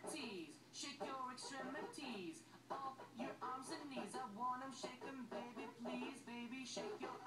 tease. Shake your extremities, all your arms and knees. I want 'em shake 'em, baby, please, baby, shake your